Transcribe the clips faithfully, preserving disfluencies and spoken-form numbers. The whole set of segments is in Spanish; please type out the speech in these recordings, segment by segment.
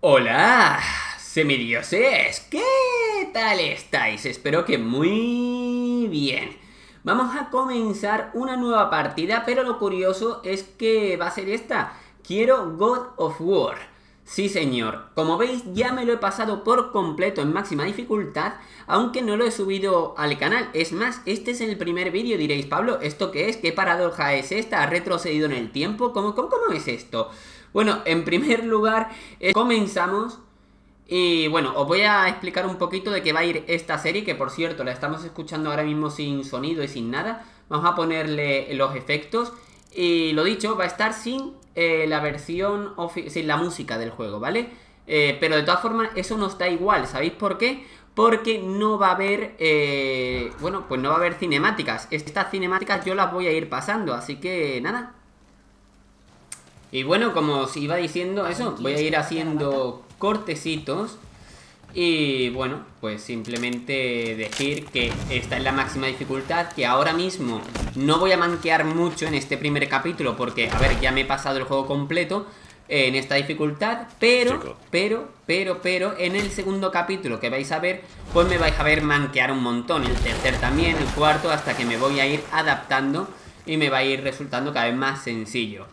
Hola, semidioses, ¿qué tal estáis? Espero que muy bien. Vamos a comenzar una nueva partida, pero lo curioso es que va a ser esta. Quiero God of War. Sí señor, como veis ya me lo he pasado por completo en máxima dificultad, aunque no lo he subido al canal. Es más, este es el primer vídeo, diréis, Pablo, ¿esto qué es? ¿Qué paradoja es esta? ¿Ha retrocedido en el tiempo? ¿Cómo, cómo, cómo es esto? Bueno, en primer lugar, eh, comenzamos y bueno, os voy a explicar un poquito de qué va a ir esta serie, que por cierto la estamos escuchando ahora mismo sin sonido y sin nada. Vamos a ponerle los efectos y lo dicho, va a estar sin eh, la versión, sin la música del juego, ¿vale? Eh, pero de todas formas eso nos da igual, ¿sabéis por qué? Porque no va a haber, eh, bueno, pues no va a haber cinemáticas. Estas cinemáticas yo las voy a ir pasando, así que nada. Y bueno, como os iba diciendo eso, voy a ir haciendo cortecitos. Y bueno, pues simplemente decir que esta es la máxima dificultad, que ahora mismo no voy a manquear mucho en este primer capítulo, porque, a ver, ya me he pasado el juego completo en esta dificultad, pero, pero, pero, pero, en el segundo capítulo que vais a ver, pues me vais a ver manquear un montón, el tercer también, el cuarto, hasta que me voy a ir adaptando y me va a ir resultando cada vez más sencillo.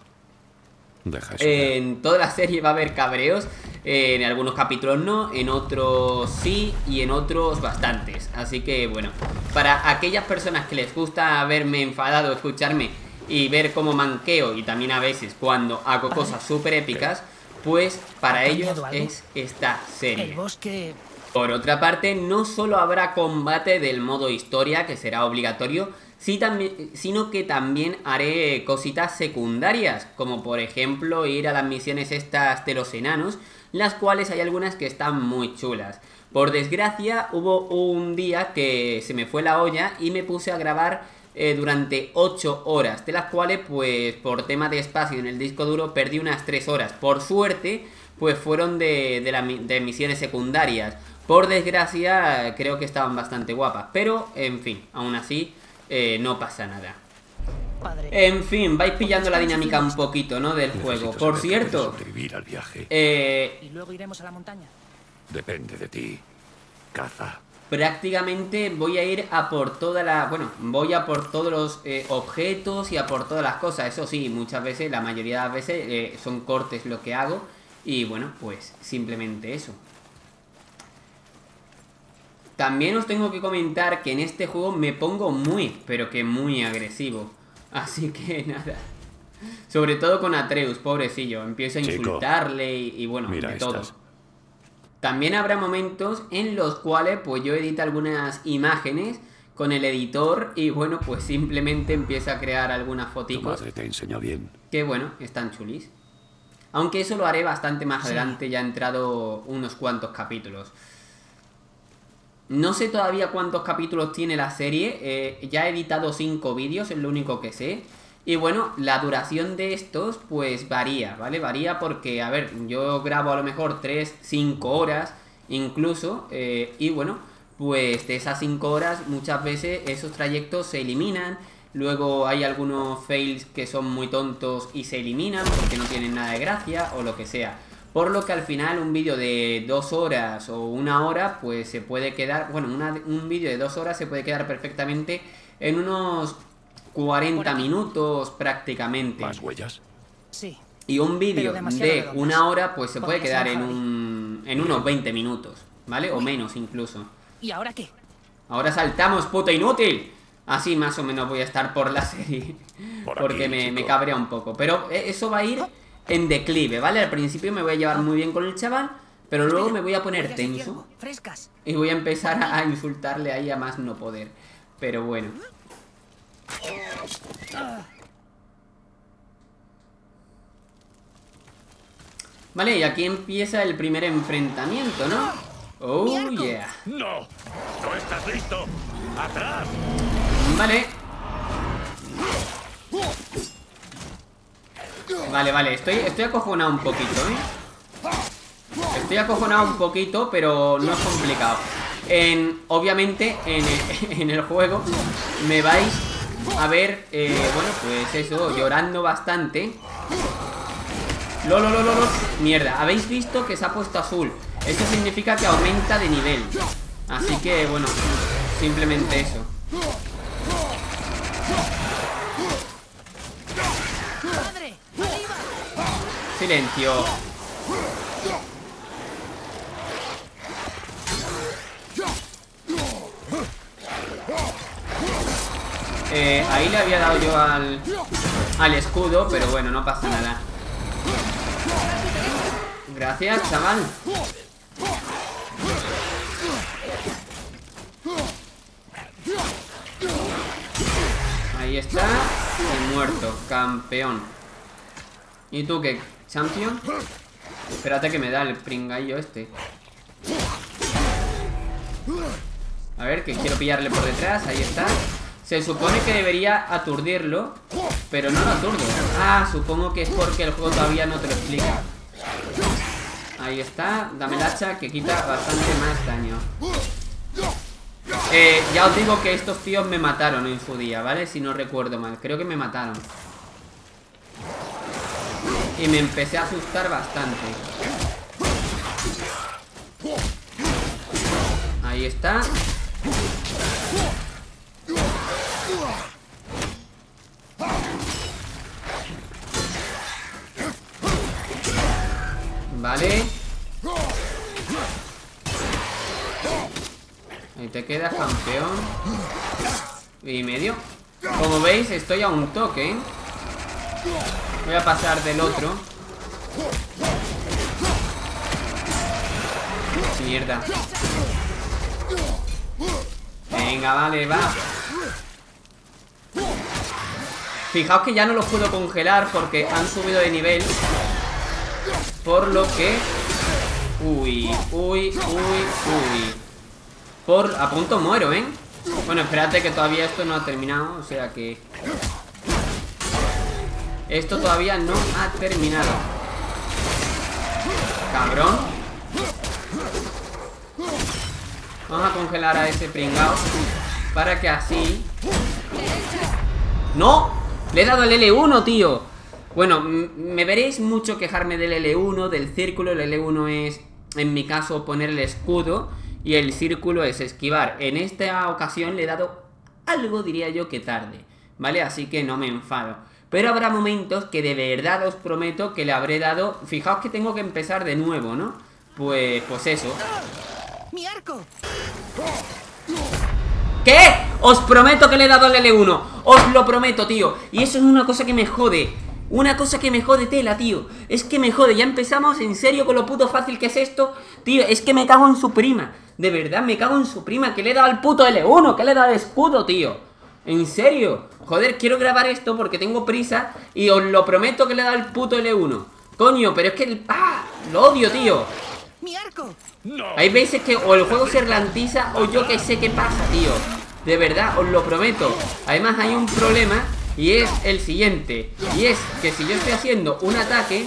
En toda la serie va a haber cabreos, eh, en algunos capítulos no, en otros sí y en otros bastantes. Así que bueno, para aquellas personas que les gusta verme enfadado, escucharme y ver cómo manqueo, y también a veces cuando hago cosas súper épicas, pues para ellos es esta serie. Por otra parte, no solo habrá combate del modo historia, que será obligatorio, Sí, también, sino que también haré cositas secundarias, como por ejemplo ir a las misiones estas de los enanos, las cuales hay algunas que están muy chulas. Por desgracia hubo un día que se me fue la olla y me puse a grabar eh, durante ocho horas, de las cuales pues por tema de espacio en el disco duro perdí unas tres horas. Por suerte pues fueron de, de, la, de misiones secundarias. Por desgracia creo que estaban bastante guapas, pero en fin, aún así... Eh, no pasa nada. En fin, vais pillando la dinámica un poquito, ¿no? Del juego. Por cierto, al viaje. Eh, ¿Y luego iremos a la montaña? Depende de ti. Caza. Prácticamente voy a ir a por toda la... Bueno, voy a por todos los eh, objetos y a por todas las cosas. Eso sí, muchas veces, la mayoría de las veces eh, son cortes lo que hago. Y bueno, pues simplemente eso. También os tengo que comentar que en este juego me pongo muy, pero que muy agresivo. Así que nada. Sobre todo con Atreus, pobrecillo. Empiezo a insultarle y, y bueno, de todo. También habrá momentos en los cuales pues yo edito algunas imágenes con el editor y bueno, pues simplemente empiezo a crear algunas fotitos. Tu madre te enseñó bien. Que bueno, están chulis. Aunque eso lo haré bastante más adelante, ya he entrado unos cuantos capítulos. No sé todavía cuántos capítulos tiene la serie, eh, ya he editado cinco vídeos, es lo único que sé. Y bueno, la duración de estos pues varía, ¿vale? Varía porque, a ver, yo grabo a lo mejor tres, cinco horas incluso. Eh, y bueno, pues de esas cinco horas muchas veces esos trayectos se eliminan. Luego hay algunos fails que son muy tontos y se eliminan porque no tienen nada de gracia o lo que sea. Por lo que al final un vídeo de dos horas o una hora pues se puede quedar... Bueno, una, un vídeo de dos horas se puede quedar perfectamente en unos cuarenta minutos prácticamente. ¿Más huellas? Sí. Y un vídeo de una hora pues se puede quedar en, un, en unos veinte minutos, ¿vale? O menos incluso. ¿Y ahora qué? Ahora saltamos, puto inútil. Así más o menos voy a estar por la serie. Por porque aquí, me, chico. me cabrea un poco. Pero eso va a ir... en declive, ¿vale? Al principio me voy a llevar muy bien con el chaval, pero luego me voy a poner tenso y voy a empezar a insultarle ahí a más no poder. Pero bueno. Vale, y aquí empieza el primer enfrentamiento, ¿no? Oh, yeah. ¡No! ¡No estás listo! ¡Atrás! Vale. Vale, vale, estoy, estoy acojonado un poquito, ¿eh? Estoy acojonado un poquito, pero no es complicado. En, obviamente, en el, en el juego me vais a ver, eh, bueno, pues eso, llorando bastante. Lo, lo, lo, lo, lo. Mierda, habéis visto que se ha puesto azul. Esto significa que aumenta de nivel. Así que, bueno, simplemente eso. ¡Padre! ¡Arriba! Silencio. Eh, ahí le había dado yo al, al escudo, pero bueno, no pasa nada. Gracias, chaval. Ahí está. Y muerto, campeón. ¿Y tú qué? ¿Champion? Espérate que me da el pringaillo este. A ver, que quiero pillarle por detrás. Ahí está. Se supone que debería aturdirlo, pero no lo aturdo. Ah, supongo que es porque el juego todavía no te lo explica. Ahí está. Dame el hacha que quita bastante más daño. Eh, ya os digo que estos tíos me mataron en su día, ¿vale? Si no recuerdo mal, creo que me mataron. Y me empecé a asustar bastante. Ahí está. Vale. Ahí te quedas, campeón. Y medio. Como veis, estoy a un toque, ¿eh? Voy a pasar del otro. Mierda. Venga, vale, va. Fijaos que ya no los puedo congelar porque han subido de nivel. Por lo que... Uy, uy, uy, uy. Por... A punto muero, ¿eh? Bueno, espérate que todavía esto no ha terminado. O sea que... Esto todavía no ha terminado. Cabrón. Vamos a congelar a ese pringao para que así... ¡No! Le he dado el L uno, tío. Bueno, me veréis mucho quejarme del L uno, del círculo. El L uno es, en mi caso, poner el escudo. Y el círculo es esquivar. En esta ocasión le he dado algo, diría yo, que tarde, ¿vale? Así que no me enfado. Pero habrá momentos que de verdad os prometo que le habré dado... Fijaos que tengo que empezar de nuevo, ¿no? Pues, pues eso. ¡Mi arco! ¿Qué? Os prometo que le he dado el L uno. Os lo prometo, tío. Y eso es una cosa que me jode. Una cosa que me jode tela, tío. Es que me jode. Ya empezamos en serio con lo puto fácil que es esto. Tío, es que me cago en su prima. De verdad, me cago en su prima. Que le he dado al puto L uno. Que le he dado el escudo, tío. En serio. Joder, quiero grabar esto porque tengo prisa. Y os lo prometo que le he dado el puto L uno. Coño, pero es que... El... ¡Ah! Lo odio, tío. ¡Mi arco! No. Hay veces que o el juego se ralentiza o yo que sé qué pasa, tío. De verdad, os lo prometo. Además hay un problema y es el siguiente. Y es que si yo estoy haciendo un ataque...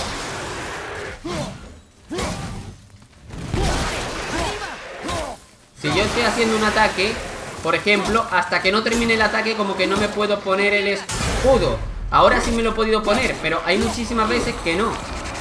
Si yo estoy haciendo un ataque, por ejemplo, hasta que no termine el ataque como que no me puedo poner el escudo. Ahora sí me lo he podido poner, pero hay muchísimas veces que no.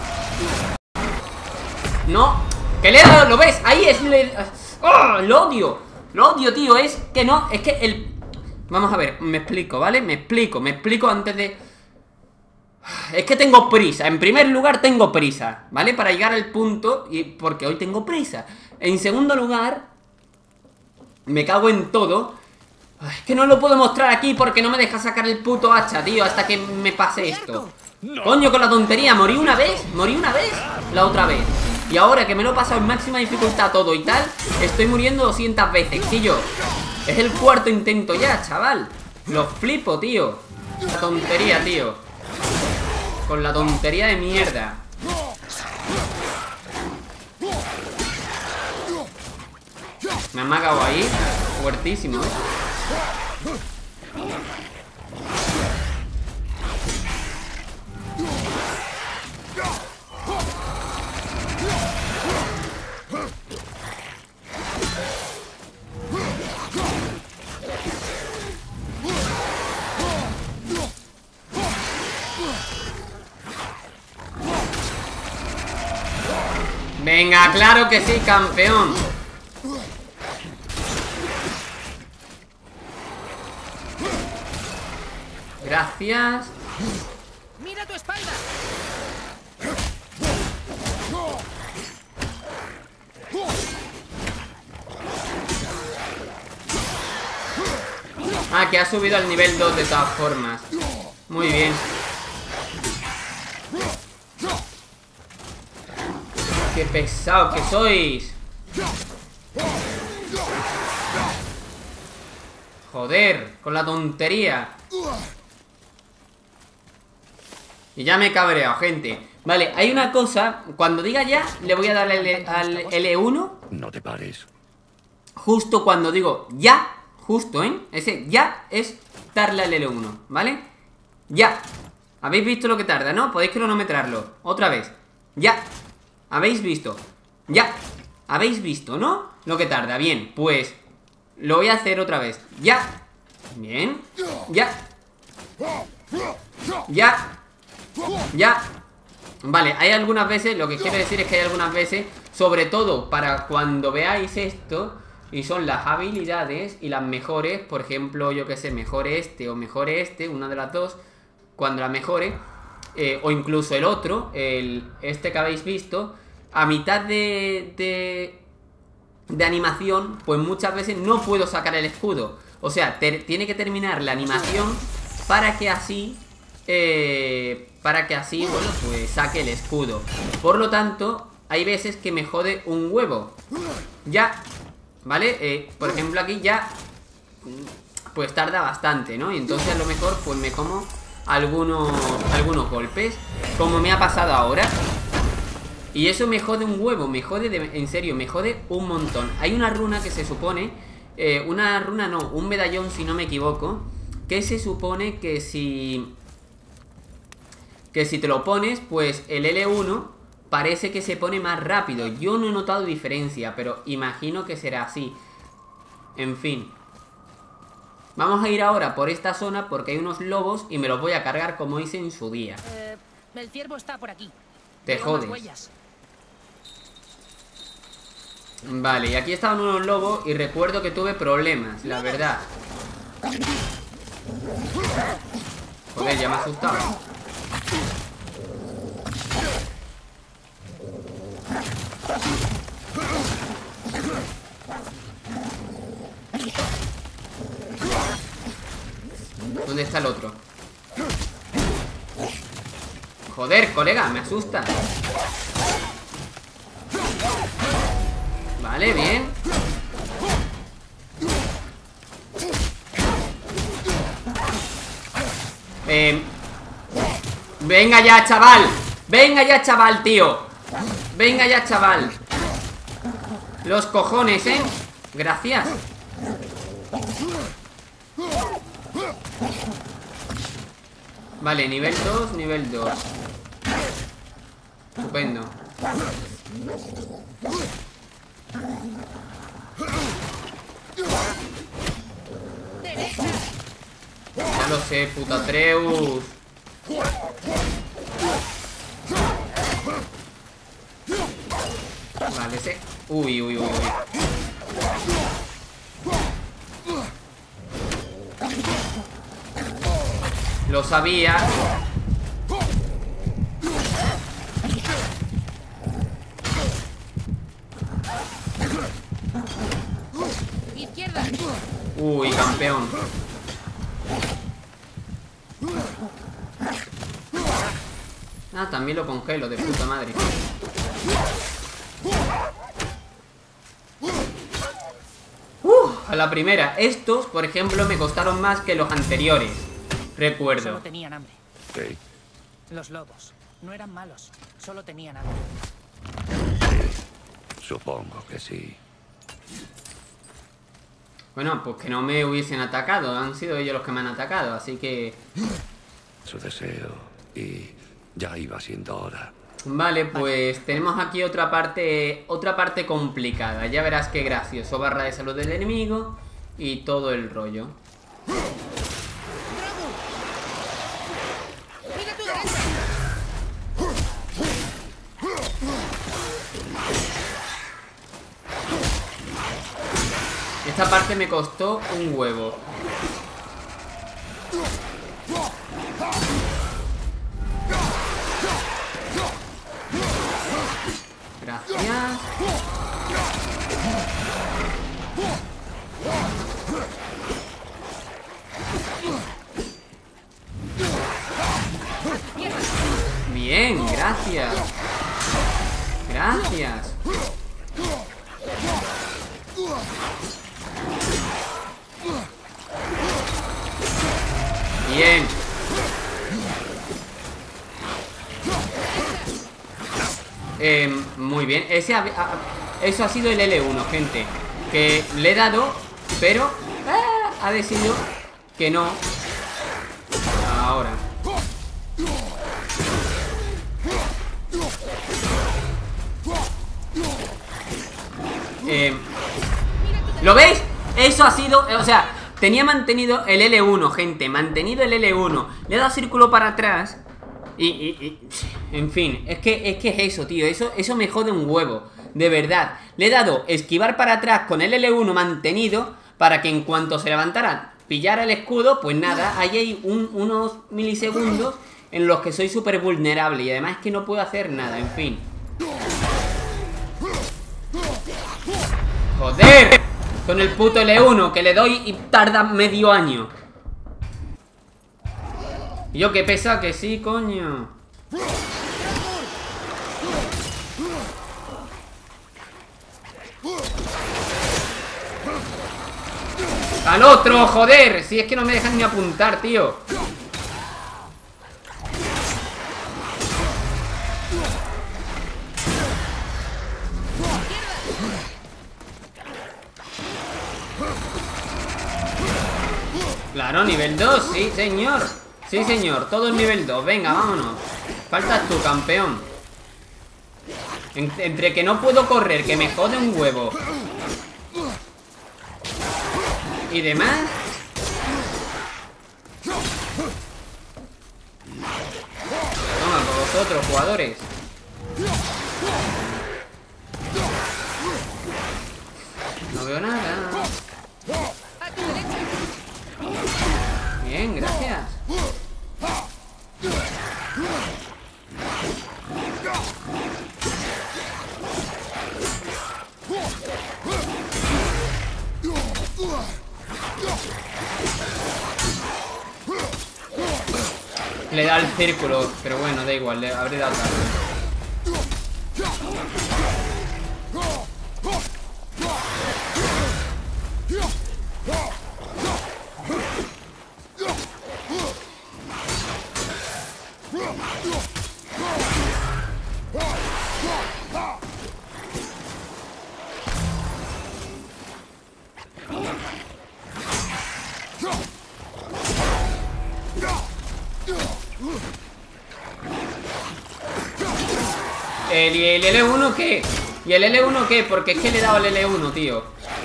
No, que le he dado, ¿lo ves? Ahí es... Le... ¡Oh! Lo odio. Lo odio, tío, es que no, es que el... Vamos a ver, me explico, ¿vale? Me explico, me explico antes de... Es que tengo prisa, en primer lugar tengo prisa, ¿vale? Para llegar al punto, y porque hoy tengo prisa. En segundo lugar, me cago en todo. Es que no lo puedo mostrar aquí porque no me deja sacar el puto hacha, tío, hasta que me pase esto. Coño, con la tontería, morí una vez, morí una vez, la otra vez. Y ahora que me lo he pasado en máxima dificultad todo y tal, estoy muriendo doscientas veces, tío. Es el cuarto intento ya, chaval. Lo flipo, tío. La tontería, tío. Con la tontería de mierda. Me han magado ahí. Fuertísimo, ¿eh? Venga, claro que sí, campeón. Gracias. ¡Mira tu espalda! Ah, que ha subido al nivel dos de todas formas. Muy bien. ¡Qué pesado que sois! Joder, con la tontería. Y ya me he cabreado, gente. Vale, hay una cosa. Cuando diga ya, le voy a dar al, al L uno. No te pares. Justo cuando digo ya. Justo, ¿eh? Ese ya es darle al L uno, ¿vale? Ya. ¿Habéis visto lo que tarda, no? Podéis cronometrarlo. Otra vez. Ya. ¿Habéis visto? Ya. ¿Habéis visto, no? Lo que tarda. Bien, pues lo voy a hacer otra vez. Ya. Bien. Ya. Ya. Ya. Vale, hay algunas veces, lo que quiero decir es que hay algunas veces, sobre todo para cuando veáis esto, y son las habilidades y las mejores, por ejemplo, yo que sé, mejore este o mejore este, una de las dos, cuando la mejore, eh, o incluso el otro, el, este que habéis visto, a mitad de, de, de animación, pues muchas veces no puedo sacar el escudo. O sea, ter, tiene que terminar la animación para que así... Eh, para que así, bueno, pues saque el escudo. Por lo tanto, hay veces que me jode un huevo. Ya, ¿vale? Eh, por ejemplo, aquí ya pues tarda bastante, ¿no? Y entonces a lo mejor pues me como algunos, algunos golpes, como me ha pasado ahora. Y eso me jode un huevo, me jode, de, en serio, me jode un montón. Hay una runa que se supone, eh, una runa no, un medallón si no me equivoco, que se supone que si... Que si te lo pones, pues el L uno parece que se pone más rápido. Yo no he notado diferencia, pero imagino que será así. En fin. Vamos a ir ahora por esta zona porque hay unos lobos y me los voy a cargar como hice en su día. Eh, el ciervo está por aquí. Te Veo jodes. unas huellas. Vale, y aquí estaban unos lobos y recuerdo que tuve problemas, la verdad. Joder, ya me ha asustado. ¿Dónde está el otro? Joder, colega, me asusta. Vale, bien. Eh, venga ya, chaval. Venga ya, chaval, tío. Venga ya, chaval. Los cojones, ¿eh? Gracias. Vale, nivel dos, nivel dos. Estupendo. Ya lo sé, puta Atreus. Vale, ese. Uy, uy, uy, uy. Lo sabía. Izquierda. Uy, campeón. Ah, también lo congelo, de puta madre. Uh, a la primera. Estos, por ejemplo, me costaron más que los anteriores. Recuerdo. Solo tenían hambre. ¿Qué? Los lobos no eran malos, solo tenían hambre. Supongo que sí. Bueno, pues que no me hubiesen atacado. Han sido ellos los que me han atacado, así que... Su deseo. Y ya iba siendo hora. Vale, pues tenemos aquí otra parte otra parte complicada. Ya verás qué gracioso. Barra de salud del enemigo y todo el rollo. ¡Mira tu derecha! Esta parte me costó un huevo. Gracias. Bien, gracias. Gracias. Bien. Eh, muy bien. Ese ha, ha, eso ha sido el L uno, gente. Que le he dado, pero eh, ha decidido que no. Ahora. Eh, ¿Lo veis? Eso ha sido, o sea, tenía mantenido el L uno, gente. Mantenido el L uno. Le he dado círculo para atrás. Y, y, y en fin, es que, es que es eso, tío. Eso, eso me jode un huevo. De verdad. Le he dado esquivar para atrás con el L uno mantenido, para que en cuanto se levantara, pillara el escudo. Pues nada, ahí hay un, unos milisegundos en los que soy súper vulnerable. Y además es que no puedo hacer nada, en fin. ¡Joder! Con el puto L uno que le doy y tarda medio año. Y yo que pesa que sí, coño. ¡Al otro, joder! Si es que no me dejan ni apuntar, tío. Claro, nivel dos, sí, señor. Sí, señor, todo el nivel dos. Venga, vámonos. Faltas tú, campeón. En- Entre que no puedo correr, que me jode un huevo, y demás. Toma, por vosotros, jugadores. No veo nada. Bien, gracias. Le da el círculo, pero bueno, da igual, le habré dado tarde. ¿El, ¿Y el L uno qué? ¿Y el L uno qué? Porque es que le he dado el L uno, tío.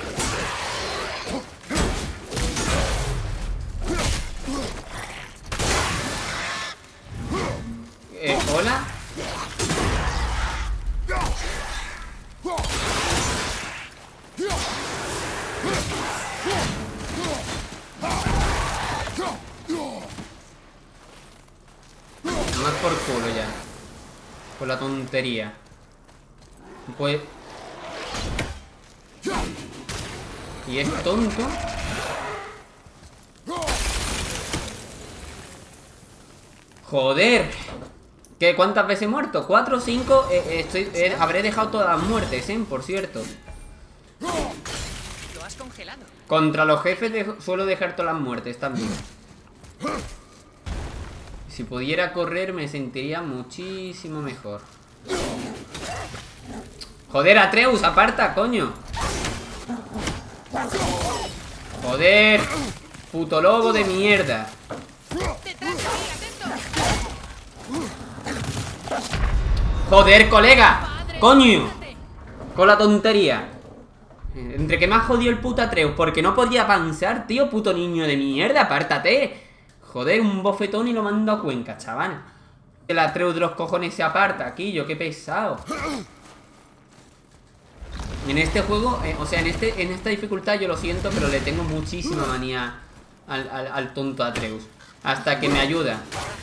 Eh, ¿hola? Más por culo ya. Por la tontería. Pues... ¿Y es tonto? Joder. ¿Qué? ¿Cuántas veces he muerto? ¿Cuatro o cinco? Eh, estoy, eh, habré dejado todas las muertes, ¿eh? Por cierto. Lo has congelado. Contra los jefes de- suelo dejar todas las muertes también. Si pudiera correr me sentiría muchísimo mejor. Joder, Atreus, aparta, coño. Joder. Puto lobo de mierda. ¡Detrás de mí, atento! Joder, colega. Coño. Con la tontería. Entre que me ha jodido el puto Atreus porque no podía avanzar, tío. Puto niño de mierda, apártate. Joder, un bofetón y lo mando a Cuenca, chaval. El Atreus de los cojones se aparta aquí, yo qué pesado. En este juego, eh, o sea, en este en esta dificultad yo lo siento, pero le tengo muchísima manía al, al, al tonto Atreus. Hasta que me ayuda.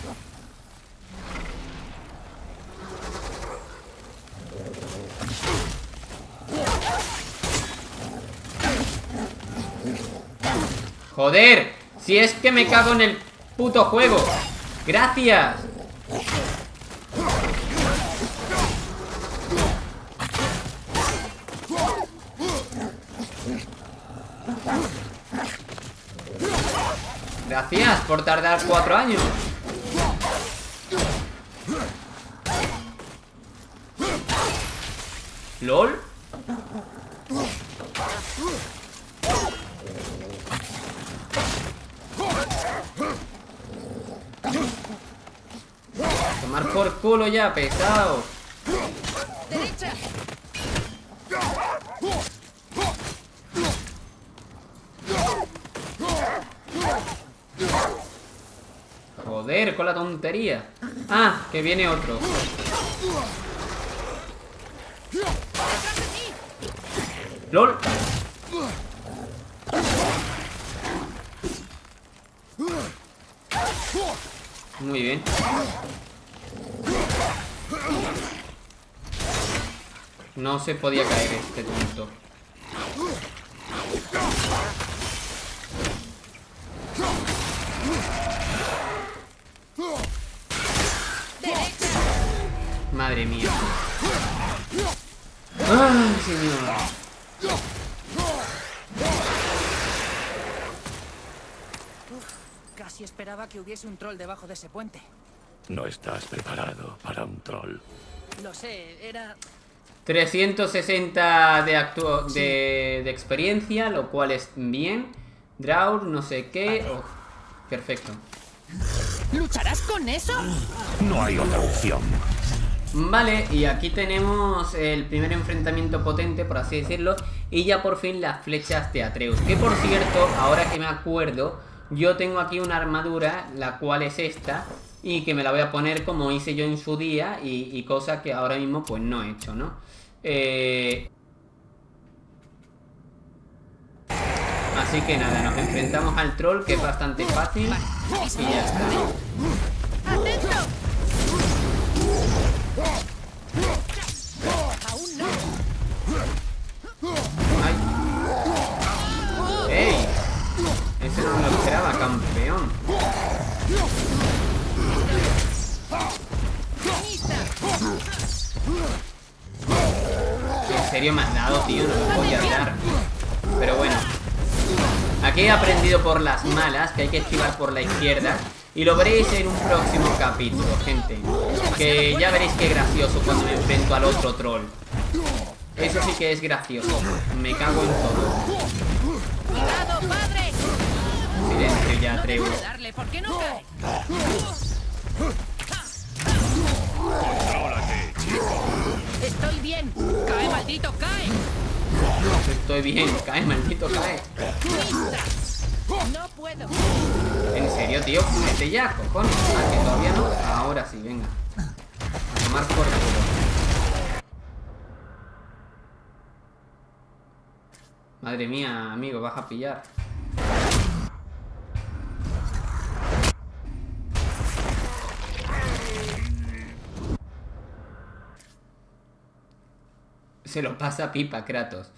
Joder, si es que me cago en el puto juego. Gracias. Gracias por tardar cuatro años. ¿Lol? Tomar por culo ya, pesado. ¡Derecha! Joder, con la tontería. Ah, que viene otro. ¡Lol! Muy bien. No se podía caer este tonto. Madre mía. ¡Ay, señor! Casi esperaba que hubiese un troll debajo de ese puente. No estás preparado para un troll. Lo sé, era... trescientos sesenta de, actu de, de experiencia, lo cual es bien. Draur, no sé qué. Oh, perfecto. ¿Lucharás con eso? No hay otra opción. Vale, y aquí tenemos el primer enfrentamiento potente, por así decirlo. Y ya por fin las flechas de Atreus. Que por cierto, ahora que me acuerdo, yo tengo aquí una armadura, la cual es esta. Y que me la voy a poner como hice yo en su día. Y, y cosa que ahora mismo pues no he hecho, ¿no? Eh... Así que nada, nos enfrentamos al troll, que es bastante fácil. Y ya está. ¡Atento! ¡Aún no! ¡Ay! ¡Ey! Ese no me lo esperaba, campeón. ¿En serio me has dado, tío? No me podía dar. Pero bueno. Aquí he aprendido por las malas que hay que esquivar por la izquierda. Y lo veréis en un próximo capítulo, gente. Que ya veréis qué gracioso cuando me enfrento al otro troll. Eso sí que es gracioso. Me cago en todo. ¡Cuidado, padre! Silencio ya, No Atreus. dejo de darle, ¿por qué no cae? Contrólate, chico. Estoy bien. ¡Cae, maldito, cae! Estoy bien, cae, maldito, cae. No puedo. En serio, tío, mete ya, cojones. Ah, que todavía no. Ahora sí, venga. A tomar por culo. Madre mía, amigo, vas a pillar. Se lo pasa pipa, Kratos.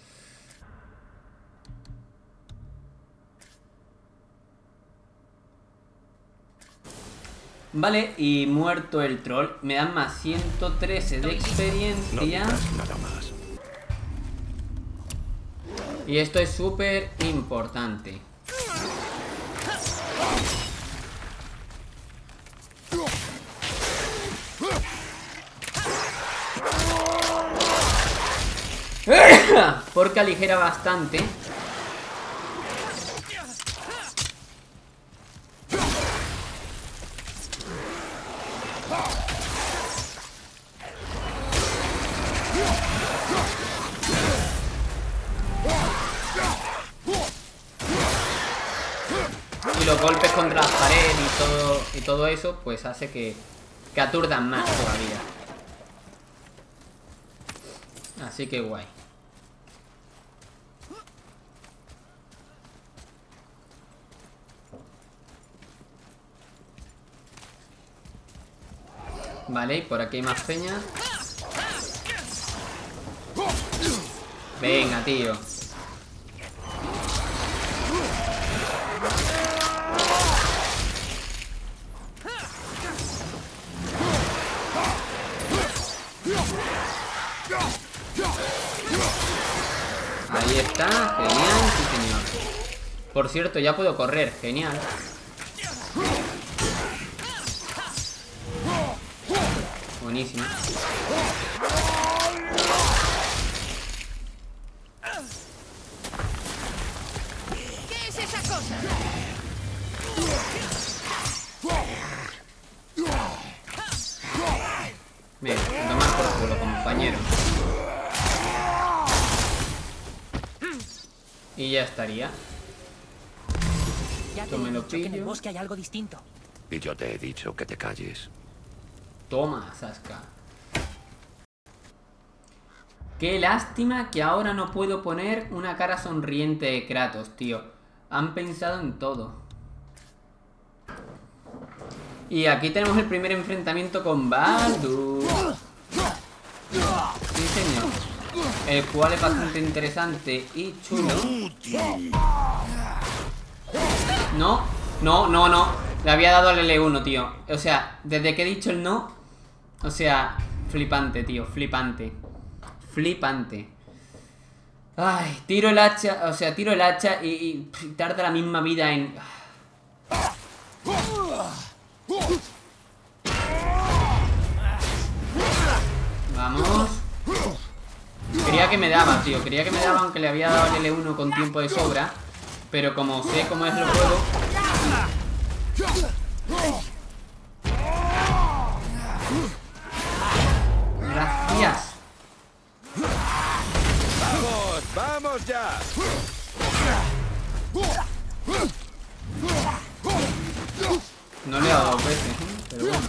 Vale, y muerto el troll, me dan más ciento trece de No experiencia. digas nada más. Y esto es súper importante. Porque aligera bastante. Y los golpes contra las paredes y todo, y todo eso, pues hace que, que aturdan más todavía. Así que guay. Vale, y por aquí hay más peñas. Venga, tío. Ahí está, genial, sí señor. Por cierto, ya puedo correr, genial. Buenísimo. ¿Qué es esa cosa? Venga, a tomar por culo, compañero. Y ya estaría. Ya te Esto me he lo dicho que en el pillo. bosque hay algo distinto. Y yo te he dicho que te calles. Toma, Saskia. Qué lástima que ahora no puedo poner una cara sonriente de Kratos, tío. Han pensado en todo. Y aquí tenemos el primer enfrentamiento con Baldur. Sí, señor. El cual es bastante interesante y chulo. No, no, no, no. Le había dado al L uno, tío. O sea, desde que he dicho el no. O sea, flipante, tío, flipante. Flipante. Ay, tiro el hacha, o sea, tiro el hacha y, y tarda la misma vida en... Vamos. Quería que me daba, tío. Quería que me daba aunque le había dado el L uno con tiempo de sobra. Pero como sé cómo es el juego... Gracias. ¡Vamos! ¡Vamos ya! No le he dado dos veces, ¿eh? Pero bueno.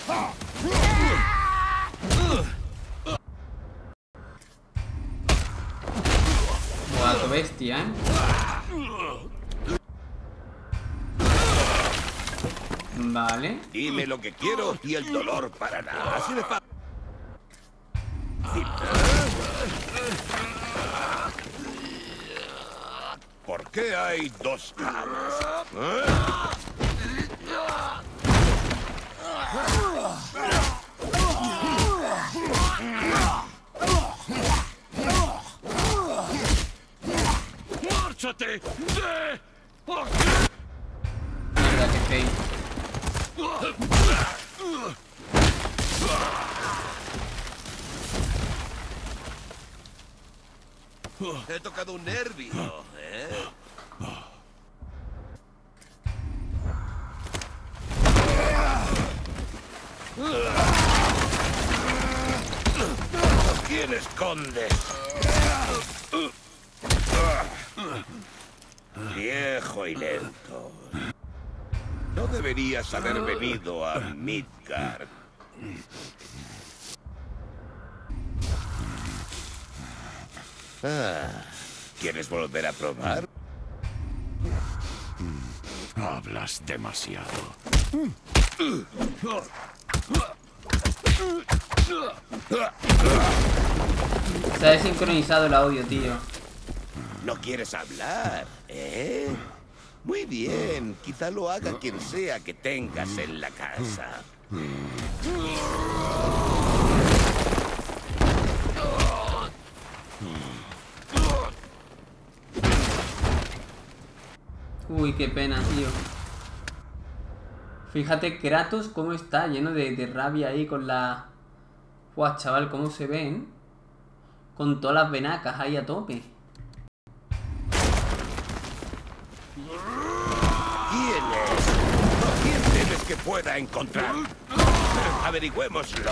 Guato bestia, ¿eh? Vale. Dime lo que quiero y el dolor parará. Así de fácil. ¿Por qué hay dos caras? ¿Eh? ¡Márchate! ¡De aquí! Mierda, que feo. He tocado un nervio, ¿eh? ¿Quién esconde? Viejo y lento. No deberías haber venido a Midgard. Ah, ¿quieres volver a probar? Hablas demasiado. Se ha desincronizado el audio, tío. ¿No quieres hablar, eh? Muy bien, quizá lo haga quien sea que tengas en la casa. Uy, qué pena, tío. Fíjate Kratos cómo está, lleno de, de rabia ahí con la... Guau, chaval, cómo se ven. Con todas las venacas ahí a tope. ¿Quién es? ¿Quién temes que pueda encontrar? Averigüémoslo.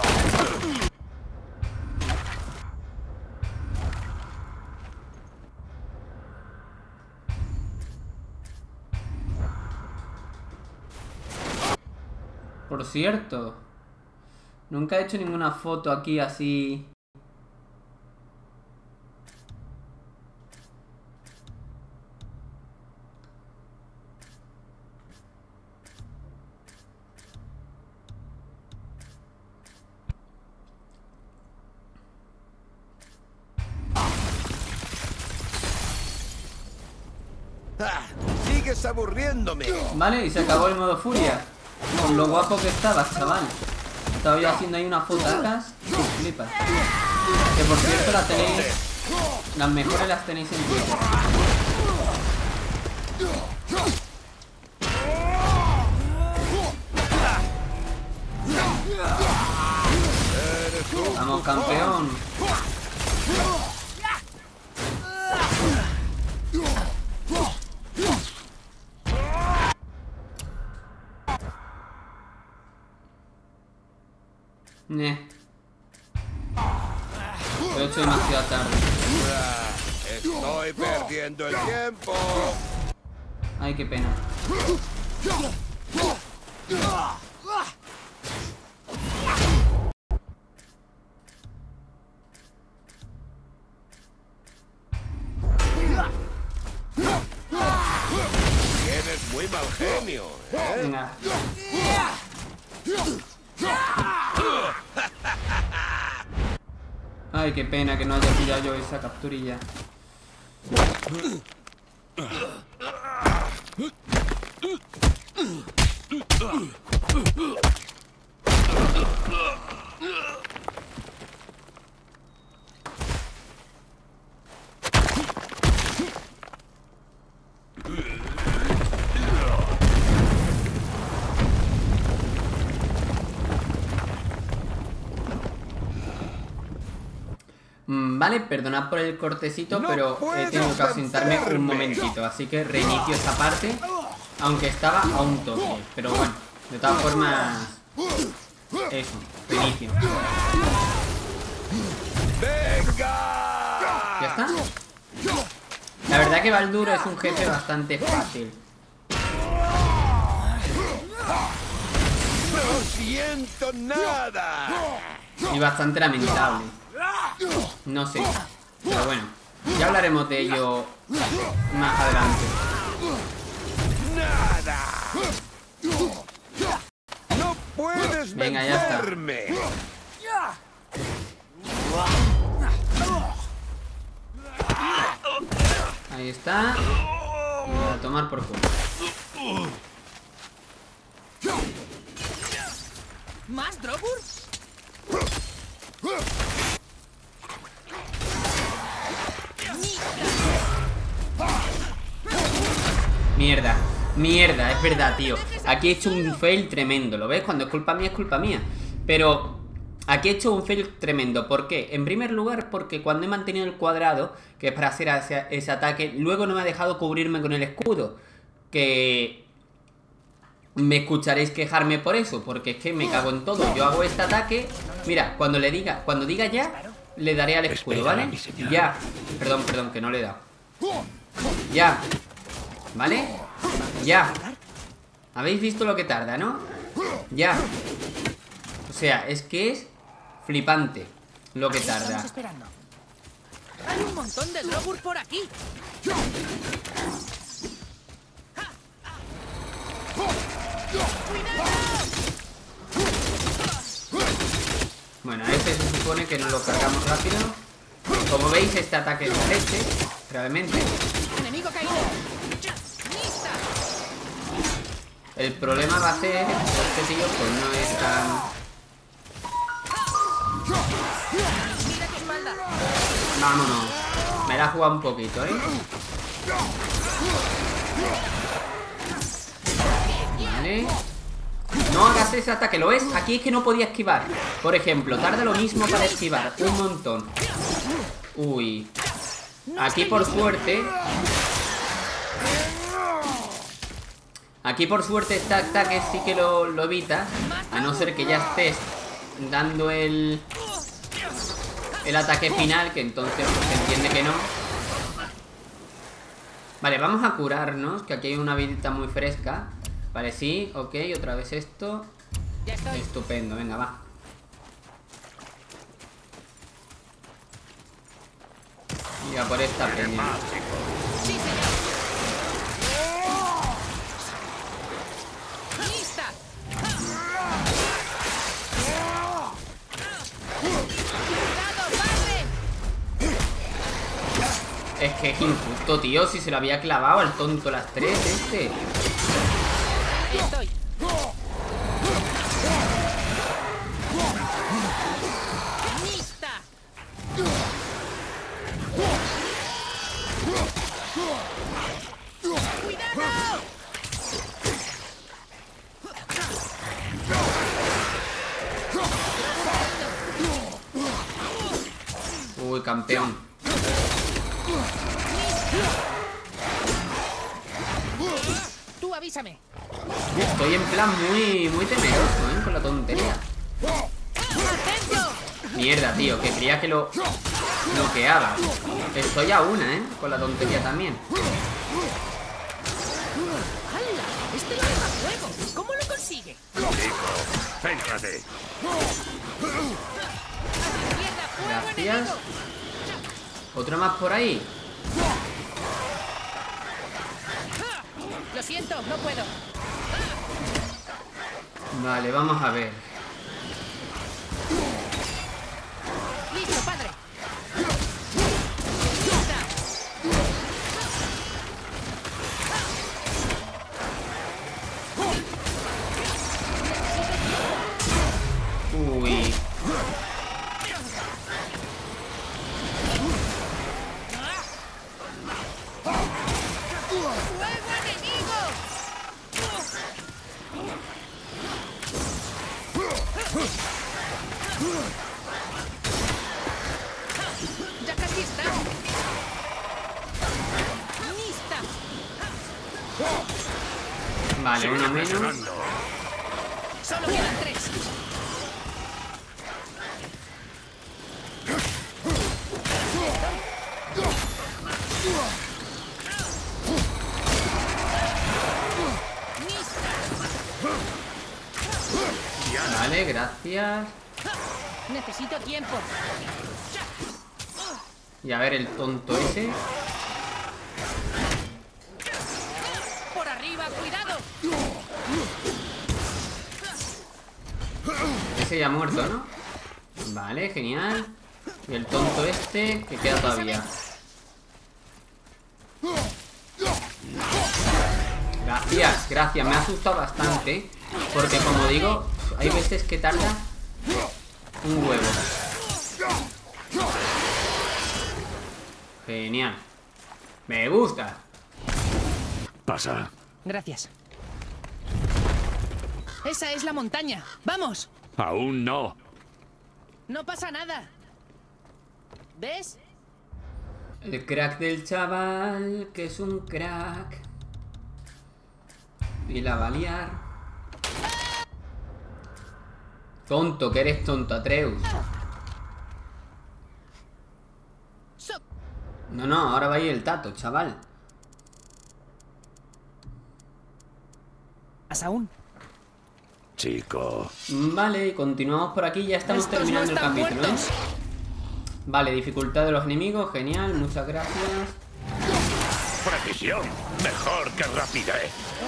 Por cierto, nunca he hecho ninguna foto aquí así. Ah, sigues aburriéndome. Vale, y se acabó el modo furia. Con lo guapo que estaba, chaval. Estaba yo haciendo ahí unas fotacas. Sí, flipas. Que por cierto las tenéis. Las mejores las tenéis en Twitter. Vamos, campeón. Neh. Lo he hecho demasiado tarde. Estoy perdiendo el tiempo. Ay, qué pena. Tienes muy mal genio, ¿eh? Venga. Ay, qué pena que no haya pillado yo esa capturilla. Vale, perdonad por el cortecito, No pero he tenido que ausentarme un vencerme. momentito. Así que reinicio esta parte, aunque estaba a un toque. Pero bueno, de todas formas... Eso, reinicio. ¡Venga! ¿Ya está? La verdad que Baldur es un jefe bastante fácil. ¡No siento nada! Y bastante lamentable. No sé. Pero bueno, ya hablaremos de ello más adelante. ¡Nada! ¡No puedes Venga, ya está. vencerme! Ahí está. Y a tomar por culo. ¿Más Drogur? Mierda, mierda, es verdad, tío. Aquí he hecho un fail tremendo. ¿Lo ves? Cuando es culpa mía, es culpa mía. Pero aquí he hecho un fail tremendo. ¿Por qué? En primer lugar, porque cuando he mantenido el cuadrado, que es para hacer ese, ese ataque, luego no me ha dejado cubrirme con el escudo. Que me escucharéis quejarme por eso, porque es que me cago en todo. Yo hago este ataque. Mira, cuando le diga, cuando diga ya, le daré al escudo, Espera, ¿vale? mi señal. Ya. Perdón, perdón, que no le he dado. Ya. ¿Vale? Ya. ¿Habéis visto lo que tarda, no? Ya. O sea, es que es flipante lo que Estamos tarda. esperando. Hay un montón de Drogur por aquí. Bueno, este se supone que nos lo cargamos rápido. Como veis, este ataque es leche, realmente. Enemigo caído. ¡Lista! El problema va a ser que este tío pues no es tan... Mira tu espalda. Vámonos. Me la he jugado un poquito, ¿eh? Vale. No hagas ese ataque, ¿lo ves? Aquí es que no podía esquivar. Por ejemplo, tarda lo mismo para esquivar. Un montón. Uy. Aquí por suerte... Aquí por suerte este ataque sí que lo, lo evita. A no ser que ya estés dando el... El ataque final, que entonces pues, se entiende que no. Vale, vamos a curarnos, que aquí hay una vidita muy fresca. Vale, sí, ok, otra vez esto. Ya estoy. Estupendo, venga, va. Y a por esta peña. Sí, señor. ¡Lista! ¡Cuidado, padre! Es que es injusto, tío. Si se lo había clavado al tonto las tres, este. Ahí estoy. ¡Lista! ¡Cuidado! Uy, campeón. Tú avísame. Estoy en plan muy, muy temeroso, ¿eh? Con la tontería. ¡Atento! Mierda, tío, que creía que lo bloqueaba. Estoy a una, ¿eh? Con la tontería también. ¡Hala! Este lo deja fuego. ¿Cómo lo consigue? Chico, céntrate. ¡Izquierda, fuego Gracias. enemigo! Otro más por ahí. Lo siento, no puedo. Vale, vamos a ver. Listo, padre. Lista. Uy. ¡Fuego enemigo! Ya casi está. Lista. Vale, uno menos. Presionando. Solo quedan tres. Vale, gracias. Necesito tiempo. Y a ver el tonto ese. Por arriba, cuidado. Ese ya ha muerto, ¿no? Vale, genial. Y el tonto este que queda todavía. Gracias, gracias. Me ha asustado bastante. Porque como digo, hay veces que tarda un huevo. Genial. Me gusta. Pasa. Gracias. Esa es la montaña. ¡Vamos! Aún no. No pasa nada. ¿Ves? El crack del chaval, que es un crack. Y la va a liar. Tonto, que eres tonto, Atreus. So- No, no, ahora va a ir el tato, chaval. ¿Más aún? Chico. Vale, continuamos por aquí. Ya estamos Estos no terminando el están capítulo, ¿eh? muertos. Vale, dificultad de los enemigos, genial, muchas gracias. Precisión. Mejor que rapidez.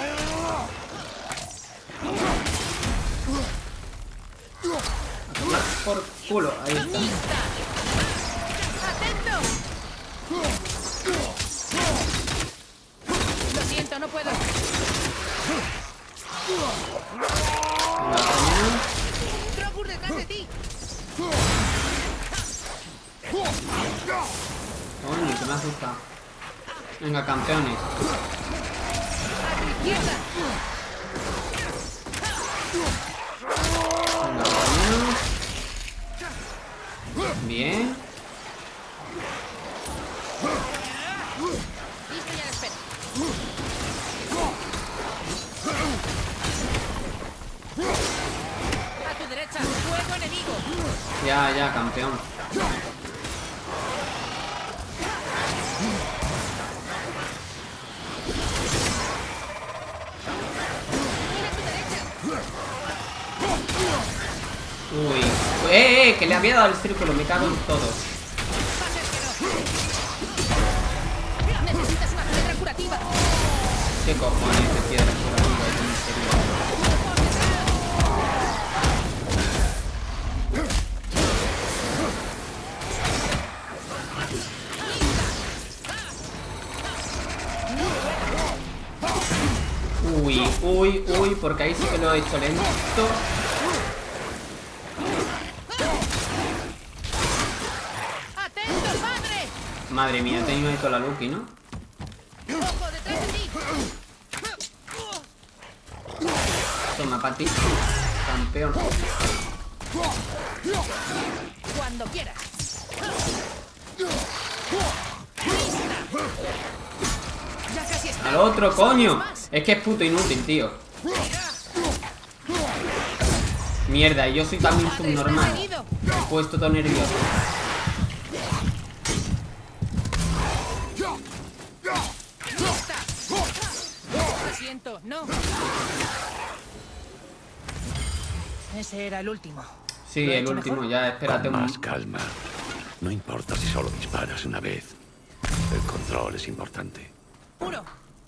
A tomar por culo, ahí está. ¡Lista! ¡Atento! Lo siento, no puedo. La primera. ¡Drogur detrás de ti! Coño, que me asusta. Venga, campeones. ¡A tu izquierda! Venga, compañeros. Bien. Listo, ya lo espero. A tu derecha, fuego enemigo. Ya, ya, campeón. Mira a tu derecha. Uy. ¡Eh, eh! Que le había dado el círculo, me cago en todo. Va a ser que no. Necesitas una piedra curativa. ¿Qué cojones de piedra curativa? ¿En serio? Uy, uy, uy, porque ahí sí que lo he hecho lento. ¡Atento, padre! Madre mía, he tenido ahí toda la Lucky, ¿no? ¡Ojo detrás de ti! Toma, para ti. Campeón. Cuando quieras. Ya casi está. Al otro, coño. Es que es puto inútil, tío. Mierda, y yo soy también subnormal. Me he puesto todo nervioso. Lo siento, no. Ese era el último. Sí, ¿Lo he el hecho último, mejor? ya, espérate Con un... más calma. No importa si solo disparas una vez. El control es importante. Uno.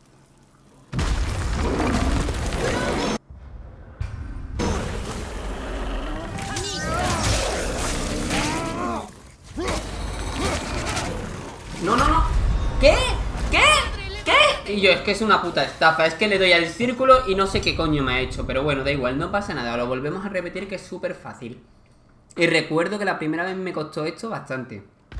No, no, no. ¿Qué? ¿Qué? ¿Qué? Y yo, es que es una puta estafa. Es que le doy al círculo y no sé qué coño me ha hecho. Pero bueno, da igual, no pasa nada. Lo volvemos a repetir, que es súper fácil. Y recuerdo que la primera vez me costó esto bastante.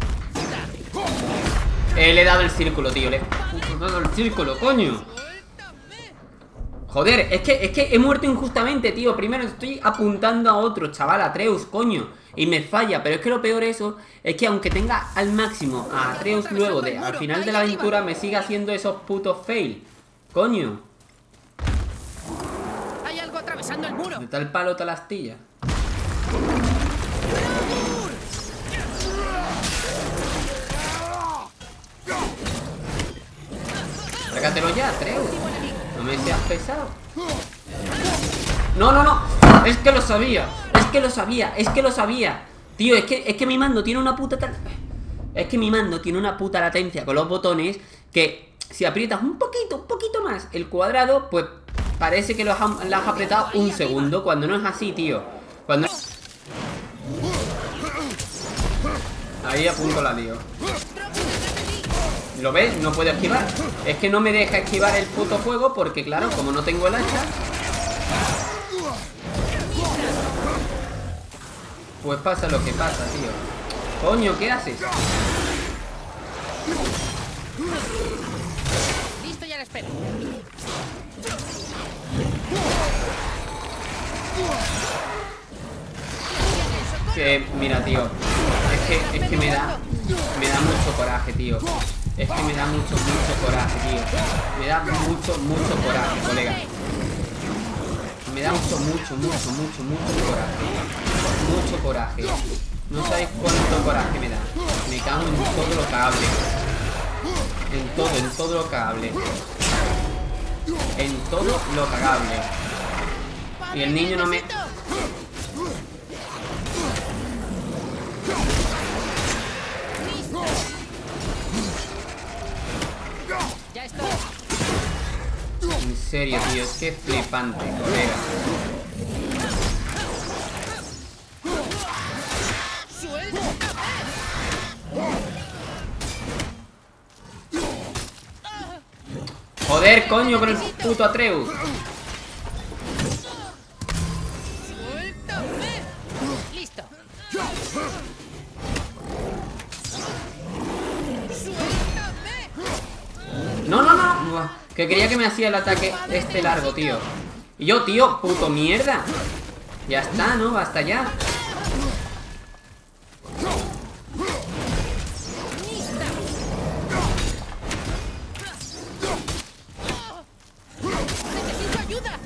Eh, le he dado el círculo, tío. Le he dado el círculo, coño. Joder, es que, es que he muerto injustamente, tío. Primero estoy apuntando a otro, chaval, a Atreus, coño. Y me falla, pero es que lo peor eso es que aunque tenga al máximo a Atreus luego de al final de la aventura, me sigue haciendo esos putos fail. Coño. Hay algo atravesando el muro. De tal palo, tal astilla. Trágatelo ya, Atreus. No me seas pesado. No, no, no. Es que lo sabía. Es que lo sabía. Es que lo sabía. Tío, es que, es que mi mando tiene una puta tal... Es que mi mando tiene una puta latencia con los botones que si aprietas un poquito, un poquito más el cuadrado, pues parece que lo has, lo has apretado un segundo. Cuando no es así, tío. Cuando... Ahí a punto la lío. ¿Lo ves? No puedo esquivar. Es que no me deja esquivar el puto fuego porque, claro, como no tengo el hacha, pues pasa lo que pasa, tío. Coño, ¿qué haces? Listo, ya la espero. Que, mira, tío. Es que, es que me da... Me da mucho coraje, tío. Es que me da mucho, mucho coraje, tío. Me da mucho, mucho coraje, colega. Me da mucho, mucho, mucho, mucho, mucho coraje. Mucho coraje. No sabéis cuánto coraje me da. Me cago en todo lo cable. En todo, en todo lo cable. En todo lo cagable. Y el niño no me... Ya estoy. En serio, tío, es que es flipante, colega. Joder, coño, con el puto Atreus. Suéltame. Listo. Suéltame. No, no, no. Buah, que quería que me hacía el ataque este largo, tío. Y yo, tío, puto mierda. Ya está, ¿no? Basta ya. Necesito ayuda.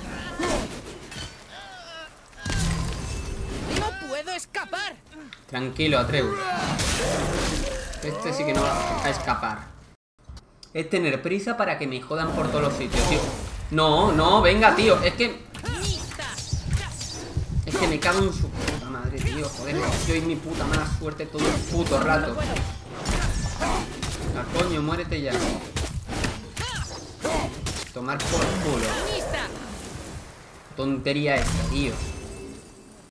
No puedo escapar. Tranquilo, Atreus. Este sí que no va a escapar. Es tener prisa para que me jodan por todos los sitios, tío. No, no, venga, tío. Es que... Es que me cago en su puta madre, tío. Joder, yo y mi puta mala suerte todo el puto rato. La coño, muérete ya. Tomar por culo. Tontería esta, tío.